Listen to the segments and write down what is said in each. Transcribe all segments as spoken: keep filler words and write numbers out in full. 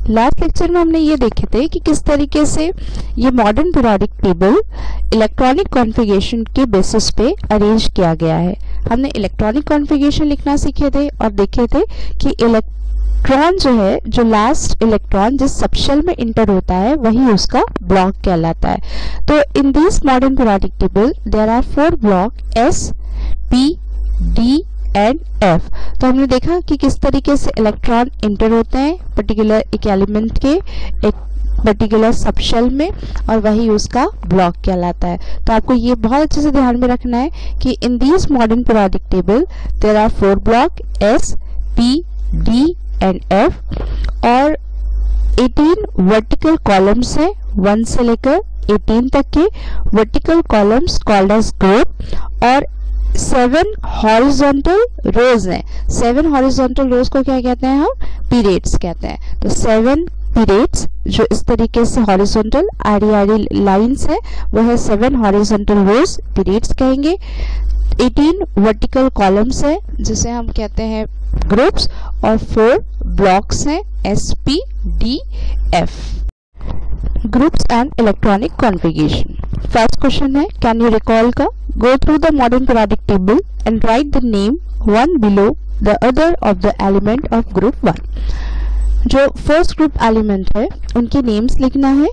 Last lecture में हमने ये देखे थे कि किस तरीके से ये modern periodic table electronic configuration के बेसिस पे अरेंज किया गया है। हमने इलेक्ट्रॉनिक कॉन्फ़िगरेशन लिखना सीखे थे और देखे थे कि इलेक्ट्रॉन जो है, जो लास्ट इलेक्ट्रॉन जिस सबशेल में इंटर होता है वही उसका ब्लॉक कहलाता है। तो in this modern periodic table there are four block S, P, D and F. तो हमने देखा कि किस तरीके से इलेक्ट्रॉन इंटर होते हैं पर्टिकुलर एक एलिमेंट के एक पर्टिकुलर सबशेल में और वही उसका ब्लॉक कहलाता है। तो आपको ये बहुत अच्छे से ध्यान में रखना है कि in this modern periodic table there are four block S, P, D and F और अठारह वर्टिकल कॉलम्स हैं, वन से लेकर अठारह तक के vertical columns called as group और सेवन हॉरिजॉन्टल रोज हैं। सेवन हॉरिजॉन्टल रोज को क्या कहते हैं? हम पीरियड्स कहते हैं। तो सेवन पीरियड्स जो इस तरीके से हॉरिजॉन्टल आड़ी आड़ी लाइंस है वो है सेवन हॉरिजॉन्टल रोज, पीरियड्स कहेंगे। अठारह वर्टिकल कॉलम्स है जिसे हम कहते हैं ग्रुप्स और फोर ब्लॉक्स हैं S, P, D, F. Groups and electronic configuration. First question है कैन यू रिकॉल का go through the modern periodic table and write the name one below the other of the element of group one। जो first group element है उनके names लिखना है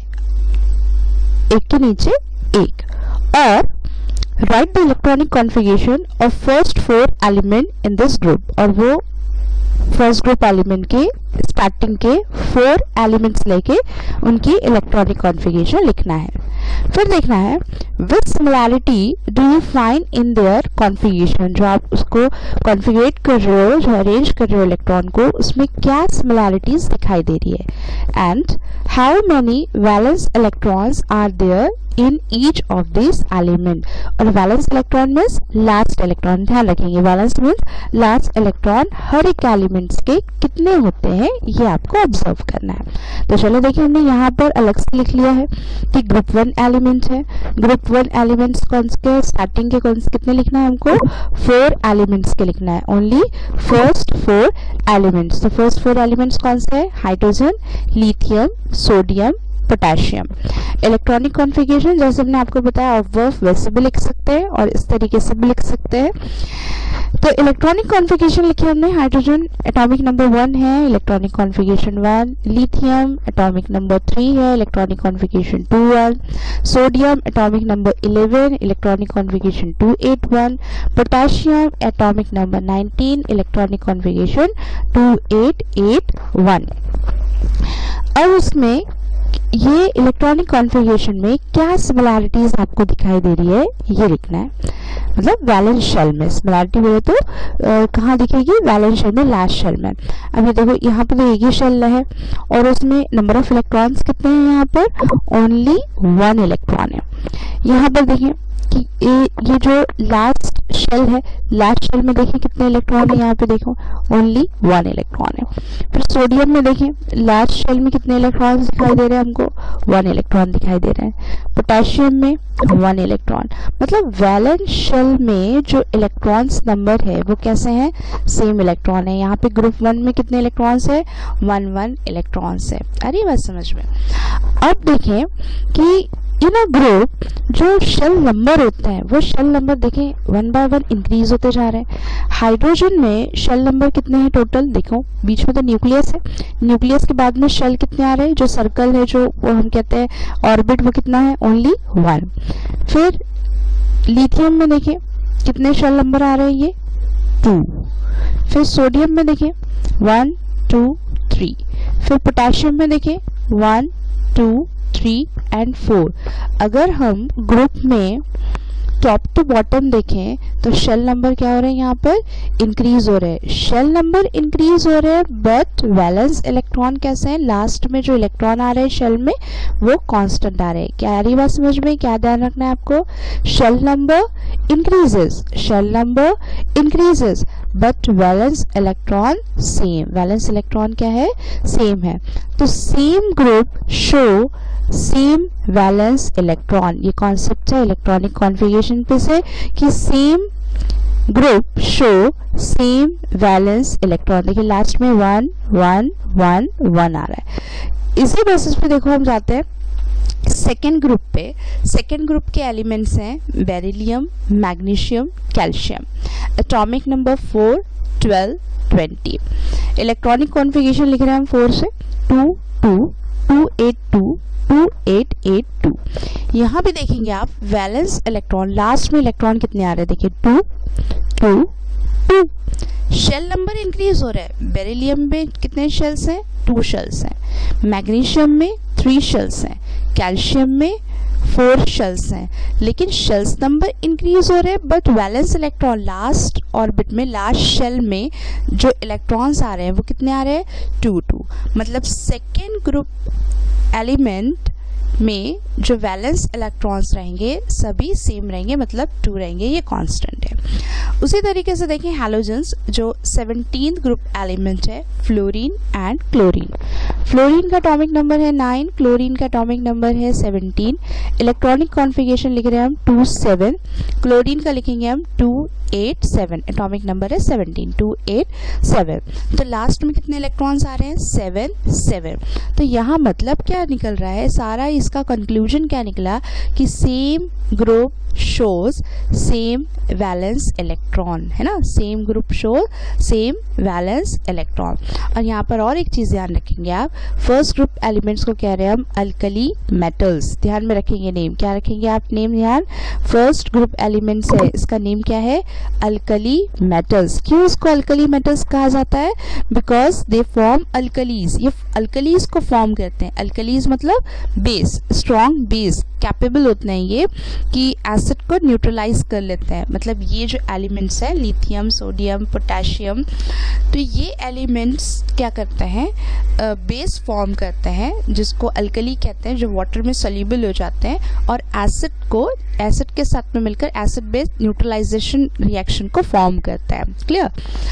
एक के नीचे एक और write the electronic configuration of first four element in this group। और वो फर्स्ट ग्रुप एलिमेंट के स्टार्टिंग के फोर एलिमेंट्स लेके उनकी इलेक्ट्रॉनिक कॉन्फ़िगरेशन लिखना है। फिर देखना है which similarity do you find in their configuration. जो आप उसको कॉन्फ़िगरेट कर रहे हो, जो अरेंज कर रहे हो इलेक्ट्रॉन को, उसमें क्या सिमिलैरिटीज दिखाई दे रही है and how many valence electrons are there in each of this element. और valence electron means last electron, ध्यान रखेंगे वैलेंस मीन्स लास्ट इलेक्ट्रॉन हर एक एलिमेंट्स के कितने होते हैं ये आपको ऑब्जर्व करना है। तो चलो देखिए हमने यहाँ पर अलग से लिख लिया है कि ग्रुप वन एलिमेंट है। ग्रुप वन एलिमेंट्स कौन से स्टार्टिंग के कौन से कितने लिखना है हमको? फोर एलिमेंट्स के लिखना है, ओनली फर्स्ट फोर एलिमेंट्स। तो फर्स्ट फोर एलिमेंट्स कौन से है? Hydrogen, lithium, sodium, potassium. Electronic configuration जैसे हमने आपको बताया ऑब्जर्व वैसे भी लिख सकते हैं और इस तरीके से भी लिख सकते हैं। तो इलेक्ट्रॉनिक कॉन्फ़िगरेशन लिखे हमने, हाइड्रोजन एटॉमिक नंबर वन है, electronic configuration one. Lithium atomic number three है, electronic configuration two one. Sodium atomic number eleven, electronic configuration two eight one. Potassium atomic number nineteen, electronic configuration two eight eight one. अब उसमें ये electronic configuration में क्या similarities आपको दिखाई दे रही है ये लिखना है। मतलब वैलेंस शेल में सिमिलैरिटी बोले तो आ, कहाँ दिखेगी? वैलेंस शेल में, लास्ट शेल में। अब ये देखो यहाँ पे तो एक ही शेल है और उसमें नंबर ऑफ इलेक्ट्रॉन्स कितने हैं? यहाँ पर ओनली वन इलेक्ट्रॉन है। यहाँ पर देखिए कि ये, ये जो लास्ट शेल है, लास्ट शेल में देखिए कितने इलेक्ट्रॉन है? यहाँ पे देखो ओनली वन इलेक्ट्रॉन है। फिर सोडियम में देखिए लास्ट शेल में कितने इलेक्ट्रॉन्स दिखाई दे रहे हैं हमको? वन इलेक्ट्रॉन दिखाई दे रहे हैं। पोटेशियम में वन इलेक्ट्रॉन। मतलब वैलेंस शेल में जो इलेक्ट्रॉन्स नंबर है वो कैसे हैं? सेम इलेक्ट्रॉन है। यहाँ पे ग्रुप वन में कितने इलेक्ट्रॉन्स है? वन वन इलेक्ट्रॉन्स है। अरे बात समझ में। अब देखें कि इन अ ग्रुप जो शेल नंबर होता है वो शेल नंबर देखें वन बाय वन इंक्रीज होते जा रहे हैं। हाइड्रोजन में शेल नंबर कितने हैं टोटल? देखो बीच में तो न्यूक्लियस है, न्यूक्लियस के बाद में शेल कितने आ रहे हैं? जो सर्कल है, जो वो हम कहते हैं ऑर्बिट, वो कितना है? Only one. फिर लिथियम में देखिए कितने शेल नंबर आ रहे हैं? ये टू। फिर सोडियम में देखिए वन टू थ्री। फिर पोटेशियम में देखिए one two three and four. अगर हम ग्रुप में टॉप टू बॉटम देखें तो शेल नंबर क्या हो रहे हैं? यहाँ पर इंक्रीज हो रहे हैं। शेल नंबर इंक्रीज हो रहे हैं बट वैलेंस इलेक्ट्रॉन कैसे हैं? लास्ट में जो इलेक्ट्रॉन आ रहे हैं शेल में वो कांस्टेंट आ रहे हैं। क्या आ रही बात समझ में? क्या ध्यान रखना है आपको? Shell number increases, shell number increases but valence electron same. Valence electron क्या है? सेम है। तो same group show same valence electron. ये कॉन्सेप्ट है इलेक्ट्रॉनिक कॉन्फ़िगरेशन पे से कि same group show same valence electron. देखिए लास्ट में वन वन वन वन आ रहा है। इसी बेसिस पे देखो हम जाते हैं सेकेंड ग्रुप पे। सेकेंड ग्रुप के एलिमेंट्स हैं beryllium, magnesium, calcium. Atomic number four, twelve, twenty. Electronic configuration लिख रहे हैं हम फोर से two two two eight two two eight eight two. यहाँ भी देखेंगे आप वैलेंस इलेक्ट्रॉन, लास्ट में इलेक्ट्रॉन कितने आ रहे हैं, देखिए two two two. Shell number increase हो रहा है। बेरिलियम में कितने शेल्स हैं, टू शेल्स हैं। मैग्नीशियम में थ्री शेल्स हैं। कैल्शियम में फोर शेल्स हैं। लेकिन शेल्स नंबर इंक्रीज हो रहे हैं but valence electron last orbit में, लास्ट शेल में जो इलेक्ट्रॉन्स आ रहे हैं वो कितने आ रहे हैं, टू टू। मतलब सेकेंड ग्रुप एलिमेंट में जो वैलेंस इलेक्ट्रॉन्स रहेंगे सभी सेम रहेंगे, मतलब टू रहेंगे, ये कांस्टेंट है। उसी तरीके से देखें हैलोजेंस, जो सेवनटीन्थ ग्रुप एलिमेंट है, फ्लोरीन एंड क्लोरीन। फ्लोरीन का एटॉमिक नंबर है नाइन, क्लोरीन का एटॉमिक नंबर है सेवनटीन। इलेक्ट्रॉनिक कॉन्फ़िगरेशन लिख रहे हैं हम टू सेवन, क्लोरीन का लिखेंगे हम two eight seven, atomic number है सेवनटीन, टू एट सेवन। तो लास्ट में कितने इलेक्ट्रॉन्स आ रहे हैं, सेवन सेवन। तो यहाँ मतलब क्या निकल रहा है, सारा इसका कंक्लूजन क्या निकला कि same group shows same valence electron, है ना, same group show same valence electron. और यहाँ पर और एक चीज़ ध्यान रखेंगे आप, फर्स्ट ग्रुप एलिमेंट्स को कह रहे हैं हम अल्कली मेटल्स। ध्यान में रखेंगे नेम, क्या रखेंगे आप नेम, ध्यान, फर्स्ट ग्रुप एलिमेंट्स है इसका नेम क्या है, अल्कली मेटल्स। क्यों इसको अल्कली मेटल्स कहा जाता है, बिकॉज दे फॉर्म अल्कलीज, ये अल्कलीज को फॉर्म करते हैं। अल्कलीज मतलब बेस, स्ट्रॉन्ग बेस कैपेबल होते हैं ये कि एसिड को न्यूट्रलाइज कर लेते हैं। मतलब ये जो एलिमेंट्स हैं लिथियम, सोडियम, पोटेशियम, तो ये एलिमेंट्स क्या करते हैं, बेस फॉर्म करते हैं जिसको अल्कली कहते हैं, जो वाटर में सोल्यूबल हो जाते हैं और एसिड को एसिड के साथ में मिलकर एसिड बेस न्यूट्रलाइजेशन रिएक्शन को फॉर्म करता है। क्लियर।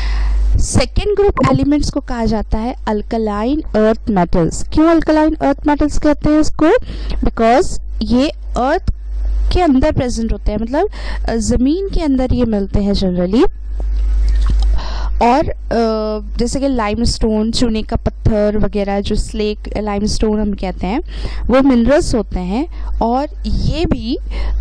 सेकेंड ग्रुप एलिमेंट्स को कहा जाता है अल्कलाइन अर्थ मेटल्स। क्यों अल्कलाइन अर्थ मेटल्स कहते हैं इसको, बिकॉज ये अर्थ के अंदर प्रेजेंट होते हैं, मतलब ज़मीन के अंदर ये मिलते हैं जनरली। और जैसे कि लाइमस्टोन, चूने का पत्थर वगैरह, जो स्लेक लाइमस्टोन हम कहते हैं, वो मिनरल्स होते हैं और ये भी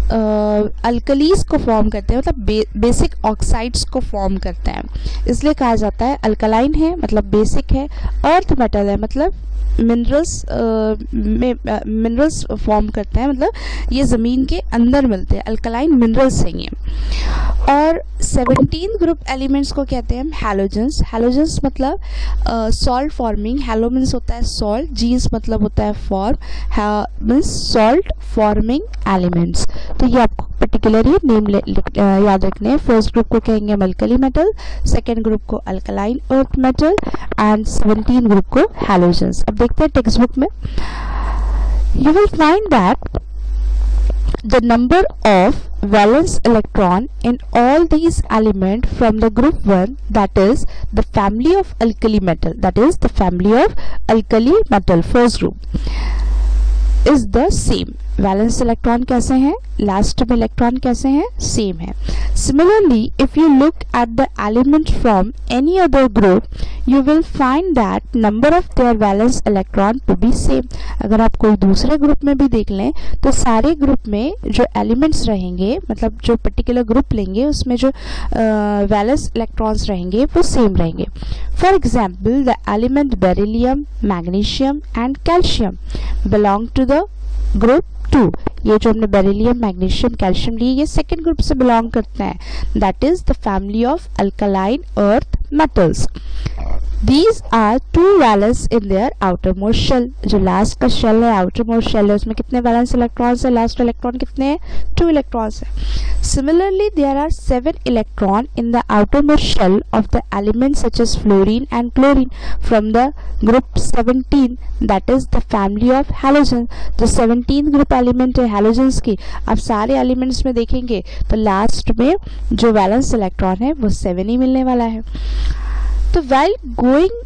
अल्कलीज को फॉर्म करते हैं, मतलब बे, बेसिक ऑक्साइड्स को फॉर्म करते हैं। इसलिए कहा जाता है अल्कलाइन है मतलब बेसिक है, अर्थ मेटल है मतलब मिनरल्स में मिनरल्स फॉर्म करते हैं, मतलब ये ज़मीन के अंदर मिलते हैं, अल्कलाइन मिनरल्स हैं ये। और सेवनटीन ग्रुप एलिमेंट्स को कहते हैं हम हैलोजेंस। हैलोजेंस मतलब सॉल्ट फॉर्मिंग, हैलो मीन्स होता है सॉल्ट, जीन्स मतलब होता है form, means salt forming elements. तो ये आपको पर्टिकुलरली नेम याद रखने हैं। फर्स्ट ग्रुप को कहेंगे हम अल्कली मेटल, सेकेंड ग्रुप को alkaline earth metal and seventeen group को हैलोजेंस। अब देखते हैं टेक्स्ट बुक में, you will find that the number of valence electron in all these elements from the group one, that is the family of alkali metal, that is the family of alkali metal first group, is the same. Valence electron कैसे हैं, last में electron कैसे हैं, same है। Similarly if you look at the element from any other group, you will find that number of their valence electron to be same. अगर आप कोई दूसरे ग्रुप में भी देख लें तो सारे ग्रुप में जो एलिमेंट्स रहेंगे, मतलब जो पर्टिकुलर ग्रुप लेंगे उसमें जो वैलेंस इलेक्ट्रॉन्स रहेंगे वो सेम रहेंगे। For example the element beryllium, magnesium and calcium belong to the group two. ये जो हमने बेरिलियम, मैग्नीशियम, कैल्शियम लिए ये सेकेंड ग्रुप से बिलोंग करते हैं, that is the family of alkaline earth metals. These are two valence in their outermost shell। जो लास्ट का शेल है, outermost शेल है, उसमें कितने वैलेंस इलेक्ट्रॉन्स है, लास्ट इलेक्ट्रॉन कितने हैं, टू इलेक्ट्रॉन्स है। Similarly there are seven electron in the outermost shell of the elements such as fluorine and chlorine from the group seventeen, that is the family of halogen। जो seventeen group element है halogens की, आप सारे elements में देखेंगे तो last में जो वैलेंस इलेक्ट्रॉन है वो सेवन ही मिलने वाला है। तो while going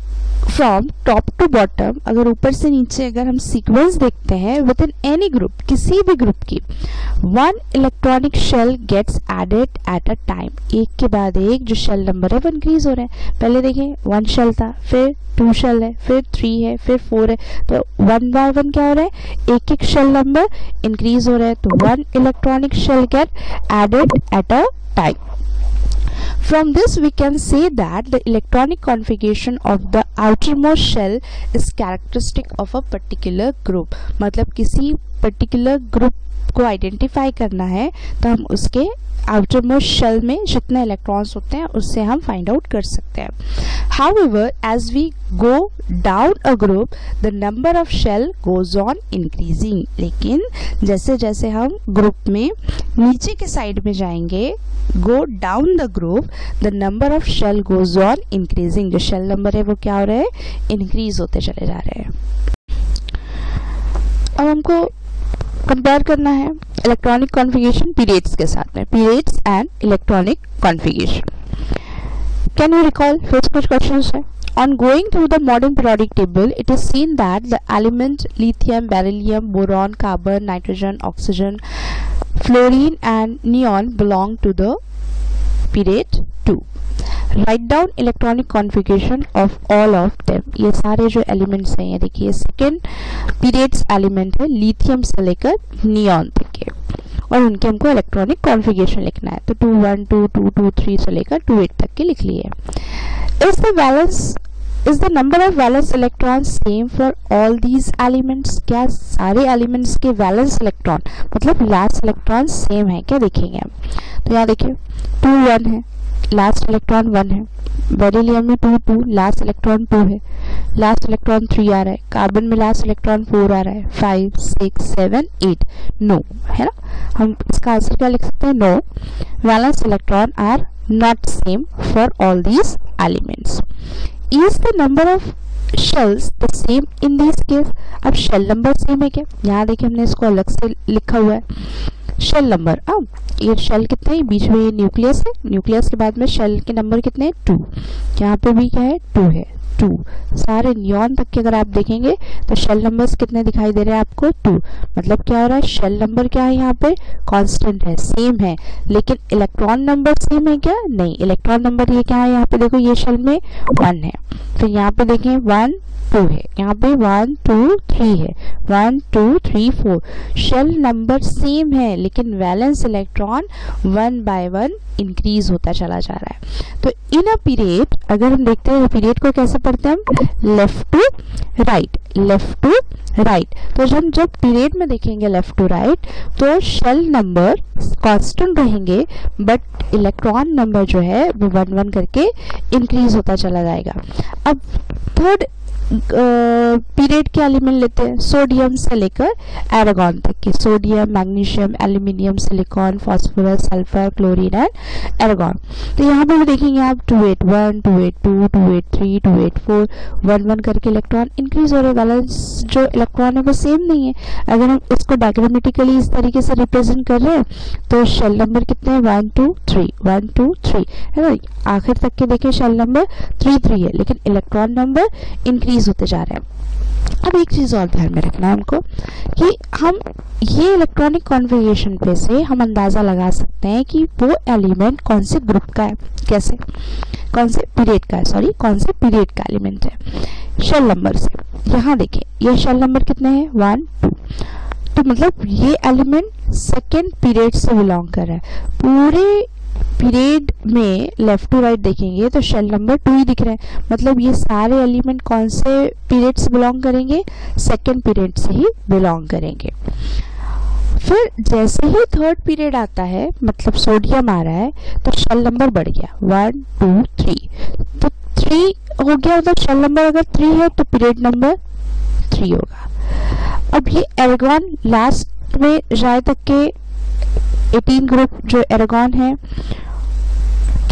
from top to bottom, अगर ऊपर से नीचे अगर हम सीक्वेंस देखते हैं विद इन एनी ग्रुप, किसी भी ग्रुप की, one electronic shell gets added at a time, एक के बाद एक जो शेल नंबर है वो इंक्रीज हो रहे हैं। पहले देखें वन शेल था, फिर टू शेल है, फिर थ्री है, फिर फोर है, तो वन बाय वन क्या हो रहा है, एक एक शेल नंबर इंक्रीज हो रहा है। तो one electronic shell get added at a time. From this we can say that the electronic configuration of the outermost shell is characteristic of a particular group। मतलब किसी particular group को identify करना है तो हम उसके outermost shell में जितने इलेक्ट्रॉन्स होते हैं उससे हम फाइंड आउट कर सकते हैं। However, as we go down a group, the number of shell goes on increasing। लेकिन जैसे जैसे हम ग्रुप में नीचे के साइड में जाएंगे, go down the group, the number of shell goes on increasing। जो शेल नंबर है वो क्या हो रहा है, इंक्रीज होते चले जा रहे हैं। अब हमको कंपेयर करना है इलेक्ट्रॉनिक कॉन्फ़िगरेशन पीरियड्स के साथ में, periods and electronic configuration. Can you recall, फिर कुछ क्वेश्चंस है। On going through the modern periodic table, it is seen that the element lithium, beryllium, boron, carbon, nitrogen, oxygen, fluorine and neon belong to the period two। Write down electronic configuration of all of them। ये सारे जो elements हैं, ये देखिए second periods element है lithium से लेकर neon तक के, और उनके हमको इलेक्ट्रॉनिक कॉन्फ़िगरेशन लिखना है। तो two one, two two, two three से लेकर टू एट तक के लिख लिए। Is the valence is the number of valence electrons same for all these elements? क्या सारे एलिमेंट्स के वैलेंस इलेक्ट्रॉन मतलब लास्ट इलेक्ट्रॉन सेम है क्या, देखेंगे हम। तो यहाँ देखिए टू वन है, लास्ट इलेक्ट्रॉन वन है। बेरिलियम में two two, last electron two है, लास्ट इलेक्ट्रॉन थ्री आ रहा है। कार्बन में लास्ट इलेक्ट्रॉन फोर आ रहा है, five, six, seven, eight, no, है ना। हम इसका आंसर क्या लिख सकते हैं, no valence electron are not same for all these elements। Is the number of shells the same in this case? अब शेल नंबर सेम है क्या, यहाँ देखिए हमने इसको अलग से लिखा हुआ है शेल नंबर। अब ये शेल कितने हैं, बीच में ये न्यूक्लियस है, न्यूक्लियस के बाद में शेल के नंबर कितने हैं, टू। यहाँ पे भी क्या है, टू है, टू। सारे नियॉन तक के अगर आप देखेंगे तो शेल नंबर्स कितने दिखाई दे रहे हैं आपको, टू। मतलब क्या हो रहा है, शेल नंबर क्या है यहाँ पे, कांस्टेंट है, सेम है। लेकिन इलेक्ट्रॉन नंबर सेम है क्या, नहीं। इलेक्ट्रॉन नंबर ये क्या है, यहाँ पे देखो ये शेल में वन है, फिर यहाँ पे देखें वन टू है, यहाँ पे वन टू थ्री है, one two three four. Shell number same है लेकिन valence electron one by one increase होता चला जा रहा है। तो इन अ पीरियड अगर हम देखते हैं पीरियड को कैसे पढ़ते हैं हम, left to right, left to right. तो जब जब पीरियड में देखेंगे लेफ्ट टू राइट तो शेल नंबर कांस्टेंट रहेंगे बट इलेक्ट्रॉन नंबर जो है वो वन वन करके इंक्रीज होता चला जाएगा। अब थर्ड पीरियड के एलिमेंट लेते हैं, सोडियम से लेकर एरागॉन तक के, sodium, magnesium, aluminium, silicon, phosphorus, sulphur, chlorine and argon. तो यहाँ पे भी देखेंगे आप two eight one, two eight two, two eight three, two eight four, one one करके इलेक्ट्रॉन इंक्रीज हो रहे हैं। बैलेंस जो इलेक्ट्रॉन है वो सेम नहीं है। अगर हम इसको डायग्रामेटिकली इस तरीके से रिप्रेजेंट कर रहे हैं तो शेल नंबर कितने हैं, one two three, one two three, है ना। आखिर तक के देखें शेल नंबर थ्री थ्री है लेकिन इलेक्ट्रॉन नंबर इंक्रीज होते जा रहे हैं। अब एक चीज और ध्यान में रखना है हमको कि हम ये इलेक्ट्रॉनिक कॉन्फ़िगरेशन पे से हम अंदाजा लगा सकते हैं कि वो एलिमेंट कौन से ग्रुप का है, कैसे, कौन से पीरियड का है, सॉरी कौन से पीरियड का एलिमेंट है, शेल नंबर से। यहाँ देखें ये शेल नंबर कितने हैं, वन टू, तो मतलब ये एलिमेंट सेकेंड पीरियड से बिलोंग कर रहा है। पूरे पीरियड में लेफ्ट टू राइट देखेंगे तो शेल नंबर टू ही दिख रहे हैं, मतलब ये सारे एलिमेंट कौन से पीरियड से बिलोंग करेंगे, सेकेंड पीरियड से ही बिलोंग करेंगे। फिर जैसे ही थर्ड पीरियड आता है मतलब सोडियम आ रहा है तो शेल नंबर बढ़ गया, वन टू थ्री, तो थ्री हो गया, मतलब शेल नंबर अगर थ्री है तो पीरियड नंबर थ्री होगा। अब ये एरागॉन लास्ट में जाए तक के एटीन ग्रुप जो एरागॉन है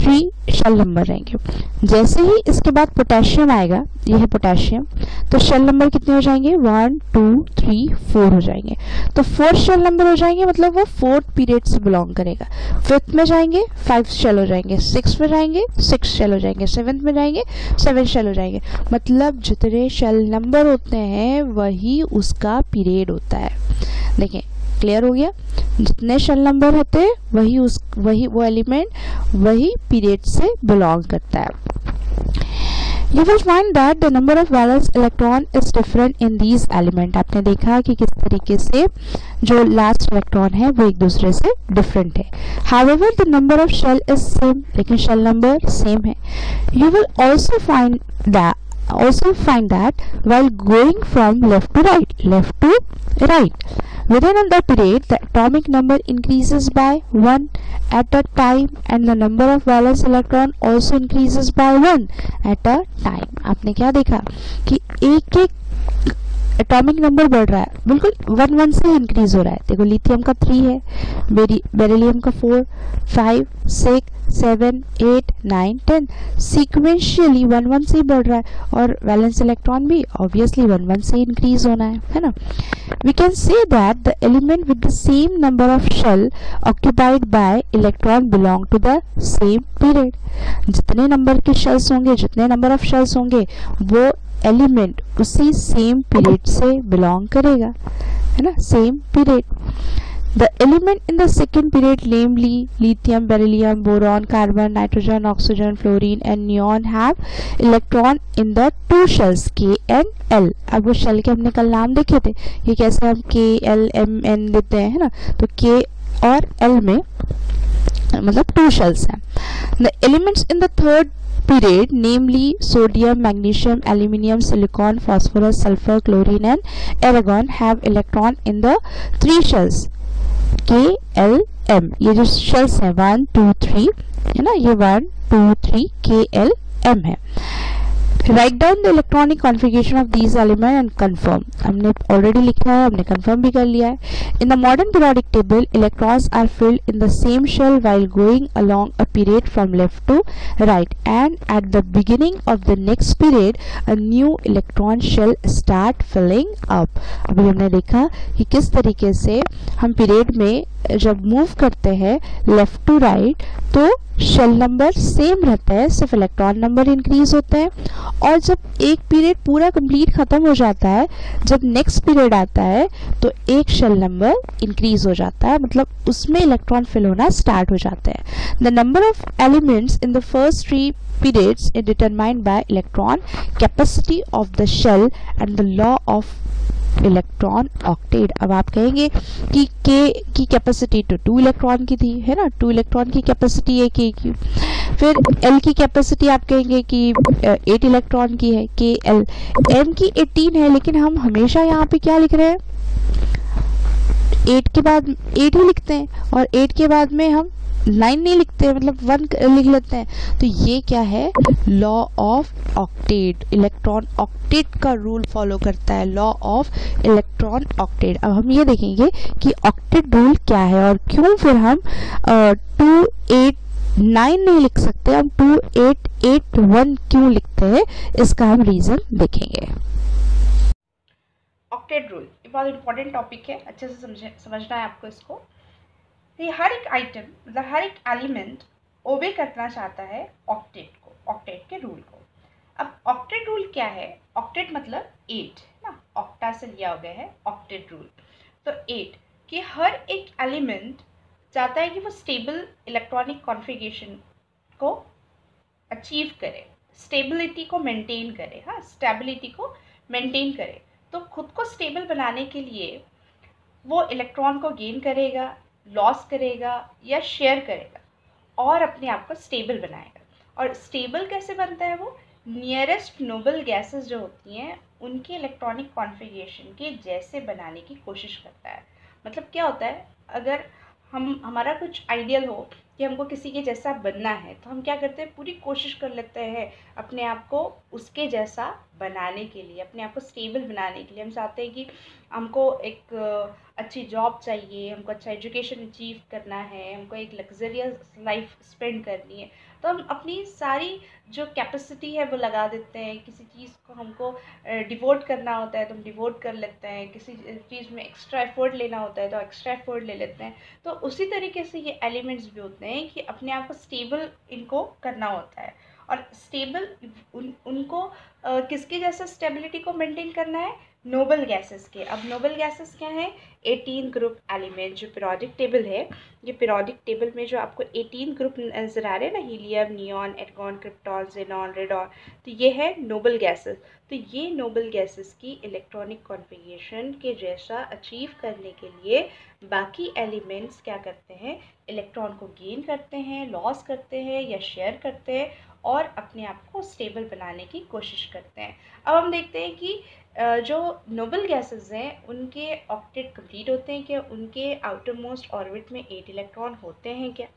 थ्री शेल नंबर रहेंगे। जैसे ही इसके बाद पोटेशियम आएगा, ये है पोटेशियम, तो शेल नंबर कितने हो जाएंगे, वन टू थ्री फोर हो जाएंगे। तो फोर शेल नंबर हो जाएंगे, मतलब वो फोर्थ पीरियड से बिलोंग करेगा। फिफ्थ में जाएंगे फाइव शेल हो जाएंगे, सिक्स में जाएंगे सिक्स शेल हो जाएंगे, सेवन्थ में जाएंगे सेवन शेल हो जाएंगे। मतलब जितने शेल नंबर होते हैं वही उसका पीरियड होता है। देखें, क्लियर हो गया, जितने शेल नंबर होते हैं वही उस वही वो एलिमेंट वही पीरियड से बिलोंग करता है। You will find that the number of valence electron is different in these element। आपने देखा कि किस तरीके से जो लास्ट इलेक्ट्रॉन है वो एक दूसरे से डिफरेंट है। However, the number of shell is same, लेकिन शेल नंबर सेम है। You will also find that also find that while going from left to right, left to right, within the period the atomic number increases by one at a time and the number of valence electron also increases by one at a time। आपने क्या देखा कि एक एक atomic number बढ़ रहा है, बिल्कुल वन वन से इंक्रीज हो रहा है। देखो, लिथियम का थ्री है, बेरिलियम का four, five, six, seven, eight, nine, ten, sequentially one one से ही बढ़ रहा है। और वैलेंस इलेक्ट्रॉन भी ऑब्वियसली वन वन से इंक्रीज होना है, है ना। We can say that the element with the same number of shell occupied by electron belong to the same period। जितने नंबर के शेल्स होंगे, जितने नंबर ऑफ शेल्स होंगे, वो एलिमेंट उसी सेम पीरियड से बिलोंग करेगा, है ना, same period. The element in the second period, namely lithium, beryllium, boron, carbon, nitrogen, oxygen, fluorine and neon have electron in the two shells K and L। अब वो shell के हमने कल नाम देखे थे, ये कैसे हम K, L, M, N देते हैं, है ना। तो K और L में मतलब टू शेल्स हैं। The elements in the third period, namely sodium, magnesium, aluminium, silicon, phosphorus, sulfur, chlorine and argon have electron in the three shells K, L, M। ये जो शेल्स हैं वन टू थ्री है ना, ये one two three K, L, M है। Write down the electronic configuration of these elements and confirm। हमने already लिखा है, हमने कंफर्म भी कर लिया है। In the modern periodic table, electrons are filled in the same shell while going along a period from left to right, and at the beginning of the next period, a new electron shell start filling up। अभी हमने देखा कि किस तरीके से हम period में जब मूव करते हैं लेफ्ट टू राइट तो शेल नंबर सेम रहता है, सिर्फ इलेक्ट्रॉन नंबर इंक्रीज होता है। और जब एक पीरियड पूरा कंप्लीट खत्म हो जाता है, जब नेक्स्ट पीरियड आता है तो एक शेल नंबर इंक्रीज हो जाता है, मतलब उसमें इलेक्ट्रॉन फिल होना स्टार्ट हो जाता है। The number of elements in the first three periods is determined by electron capacity of the shell and the law of electron octet. अब आप कहेंगे कि K की कैपेसिटी तो टू इलेक्ट्रॉन की थी, है ना, टू इलेक्ट्रॉन की कैपेसिटी है K की। फिर L की कैपेसिटी आप कहेंगे कि एट इलेक्ट्रॉन की है K L। M की एटीन है, लेकिन हम हमेशा यहाँ पे क्या लिख रहे हैं, एट के बाद एट ही लिखते हैं और एट के बाद में हम नाइन नहीं लिखते हैं, मतलब वन लिख लेते हैं। तो ये क्या है, law of octet, electron octet का रूल फॉलो करता है, लॉ ऑफ इलेक्ट्रॉन ऑक्टेट। अब हम ये देखेंगे कि ऑक्टेट रूल क्या है और क्यों फिर हम टू एट नाइन नहीं लिख सकते, हम टू एट एट वन क्यों लिखते हैं, इसका हम रीजन देखेंगे। ऑक्टेट रूल बहुत इंपॉर्टेंट टॉपिक है, अच्छे से समझे समझना है आपको इसको। ये हर एक आइटम मतलब हर एक एलिमेंट ओबे करना चाहता है ऑक्टेट को, ऑक्टेट के रूल को। अब ऑक्टेट रूल क्या है, ऑक्टेट मतलब एट ना, ऑक्टा से लिया हो गया है ऑक्टेट रूल। तो एट कि हर एक एलिमेंट चाहता है कि वो स्टेबल इलेक्ट्रॉनिक कॉन्फ़िगरेशन को अचीव करे, स्टेबिलिटी को मेंटेन करे, हाँ स्टेबिलिटी को मेंटेन करे। तो खुद को स्टेबल बनाने के लिए वो इलेक्ट्रॉन को गेन करेगा, लॉस करेगा या शेयर करेगा और अपने आप को स्टेबल बनाएगा। और स्टेबल कैसे बनता है, वो नियरेस्ट नोबल गैसेस जो होती हैं उनके इलेक्ट्रॉनिक कॉन्फ़िगरेशन के जैसे बनाने की कोशिश करता है। मतलब क्या होता है, अगर हम हमारा कुछ आइडियल हो कि हमको किसी के जैसा बनना है, तो हम क्या करते हैं, पूरी कोशिश कर लेते हैं अपने आप को उसके जैसा बनाने के लिए, अपने आप को स्टेबल बनाने के लिए। हम चाहते हैं कि हमको एक अच्छी जॉब चाहिए, हमको अच्छा एजुकेशन अचीव करना है, हमको एक लग्जरियस लाइफ स्पेंड करनी है, तो हम अपनी सारी जो कैपेसिटी है वो लगा देते हैं। किसी चीज़ को हमको डिवोट करना होता है तो हम डिवोट कर लेते हैं, किसी चीज़ में एक्स्ट्रा एफर्ट लेना होता है तो एक्स्ट्रा एफर्ट ले लेते हैं। तो उसी तरीके से ये एलिमेंट्स भी होते हैं कि अपने आप को स्टेबल इनको करना होता है। और स्टेबल उन उनको अ, किसके जैसा स्टेबिलिटी को मेंटेन करना है, नोबल गैसेस के। अब नोबल गैसेस क्या हैं, एटीन ग्रुप एलिमेंट जो पीरियोडिक टेबल है, ये पीरियोडिक टेबल में जो आपको एटीन ग्रुप नजर आ रहे हैं ना, helium, neon, argon, krypton, xenon, radon, तो ये है नोबल गैसेस। तो ये नोबल गैसेस की इलेक्ट्रॉनिक कॉन्फ़िगरेशन के जैसा अचीव करने के लिए बाकी एलिमेंट्स क्या करते हैं, इलेक्ट्रॉन को गेन करते हैं, लॉस करते हैं या शेयर करते हैं और अपने आप को स्टेबल बनाने की कोशिश करते हैं। अब हम देखते हैं कि जो नोबल गैसेस हैं उनके ऑक्टेट कंप्लीट होते हैं क्या, उनके आउटर मोस्ट ऑर्बिट में एट इलेक्ट्रॉन होते हैं क्या।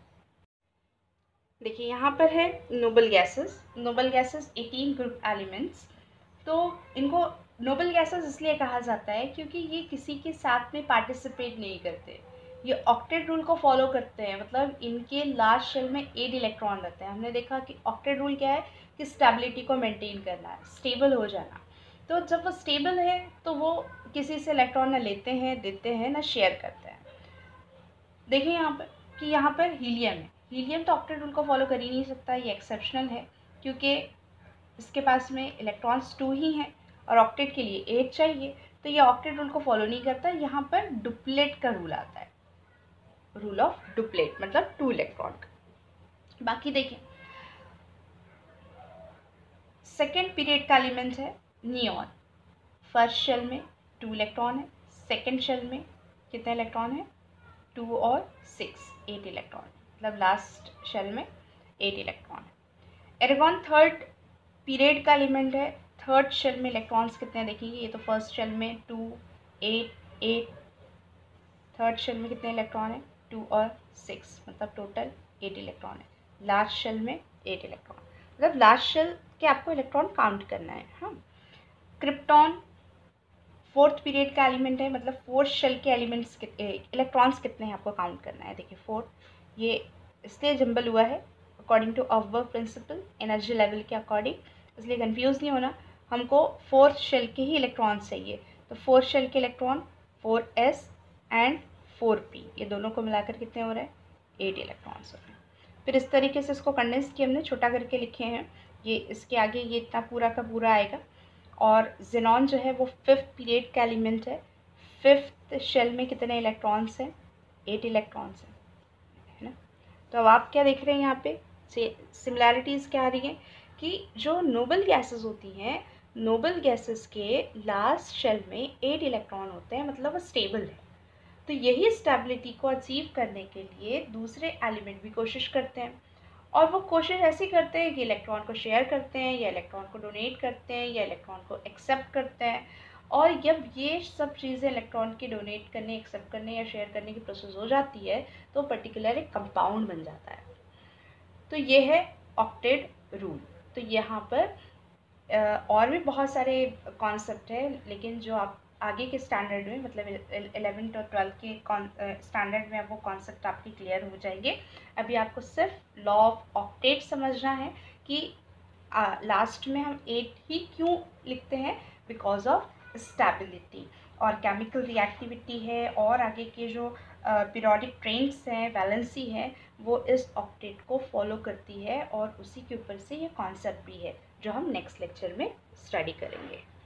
देखिए यहाँ पर है noble gases, noble gases eighteen group elements. तो इनको नोबल गैसेस इसलिए कहा जाता है क्योंकि ये किसी के साथ में पार्टिसिपेट नहीं करते, ये ऑक्टेट रूल को फॉलो करते हैं। मतलब इनके लास्ट शेल में एट इलेक्ट्रॉन रहते हैं। हमने देखा कि ऑक्टेट रूल क्या है कि स्टेबिलिटी को मेंटेन करना है, स्टेबल हो जाना। तो जब वो स्टेबल है तो वो किसी से इलेक्ट्रॉन ना लेते हैं, देते हैं, ना शेयर करते हैं। देखिए यहाँ पर कि यहाँ पर हीलियम है, हीलियम तो ऑक्टेट रूल को फॉलो कर ही नहीं सकता, ये एक्सेप्शनल है क्योंकि इसके पास में इलेक्ट्रॉन्स टू ही हैं और ऑक्टेट के लिए एट चाहिए, तो ये ऑक्टेट रूल को फॉलो नहीं करता। यहाँ पर डुप्लेट का रूल आता है, रूल ऑफ डुप्लेट, मतलब टू इलेक्ट्रॉन का। बाकी देखिए सेकेंड पीरियड का एलिमेंट है नियॉन। फर्स्ट शेल में टू इलेक्ट्रॉन है, सेकेंड शेल में कितने इलेक्ट्रॉन है, टू और सिक्स, एट इलेक्ट्रॉन, मतलब लास्ट शेल में एट इलेक्ट्रॉन है। एर्गॉन थर्ड पीरियड का एलिमेंट है, थर्ड शेल में इलेक्ट्रॉन्स कितने देखिए, ये तो फर्स्ट शेल में two, eight, eight, third shell में कितने इलेक्ट्रॉन है, टू और सिक्स, मतलब टोटल एट इलेक्ट्रॉन है। लास्ट शेल में एट इलेक्ट्रॉन, मतलब लास्ट शेल के आपको इलेक्ट्रॉन काउंट करना है। हाँ, क्रिप्टॉन फोर्थ पीरियड का एलिमेंट है, मतलब फोर्थ शेल के एलिमेंट्स इलेक्ट्रॉन्स कितने हैं आपको काउंट करना है। देखिए फोर्थ, ये इसलिए जंबल हुआ है अकॉर्डिंग टू ऑफबर्ग प्रिंसिपल, एनर्जी लेवल के अकॉर्डिंग, इसलिए कंफ्यूज नहीं होना। हमको फोर्थ शेल के ही इलेक्ट्रॉन्स चाहिए, तो फोर्थ शेल के electron four s and four p, ये दोनों को मिलाकर कितने हो रहे हैं, एट इलेक्ट्रॉन्स हो रहे हैं। फिर इस तरीके से इसको कंडेंस किए हमने, छोटा करके लिखे हैं, ये इसके आगे ये इतना पूरा का पूरा आएगा। और जेनॉन जो है वो फिफ्थ पीरियड का एलिमेंट है। फिफ्थ शेल में कितने इलेक्ट्रॉन्स हैं, एट इलेक्ट्रॉन्स हैं, है ना। तो अब आप क्या देख रहे हैं यहाँ पे, सिमिलैरिटीज़ क्या आ रही हैं कि जो नोबल गैसेस होती हैं, नोबल गैसेस के लास्ट शेल में एट इलेक्ट्रॉन होते हैं, मतलब वो स्टेबल है। तो यही स्टेबिलिटी को अचीव करने के लिए दूसरे एलिमेंट भी कोशिश करते हैं, और वो कोशिश ऐसी करते हैं कि इलेक्ट्रॉन को शेयर करते हैं या इलेक्ट्रॉन को डोनेट करते हैं या इलेक्ट्रॉन को एक्सेप्ट करते हैं। और जब ये सब चीज़ें इलेक्ट्रॉन के डोनेट करने, एक्सेप्ट करने या शेयर करने की प्रोसेस हो जाती है तो पर्टिकुलर एक कंपाउंड बन जाता है। तो ये है ऑक्टेट रूल। तो यहाँ पर और भी बहुत सारे कॉन्सेप्ट है, लेकिन जो आप आगे के स्टैंडर्ड में, मतलब इलेवेंथ और ट्वेल्थ के स्टैंडर्ड में अब वो कॉन्सेप्ट आपके क्लियर हो जाएंगे। अभी आपको सिर्फ लॉ ऑफ ऑक्टेट समझना है कि लास्ट में हम एट ही क्यों लिखते हैं, बिकॉज ऑफ स्टेबिलिटी। और केमिकल रिएक्टिविटी है और आगे के जो पीरियोडिक ट्रेंड्स हैं, वैलेंसी है, वो इस ऑक्टेट को फॉलो करती है और उसी के ऊपर से ये कॉन्सेप्ट भी है जो हम नेक्स्ट लेक्चर में स्टडी करेंगे।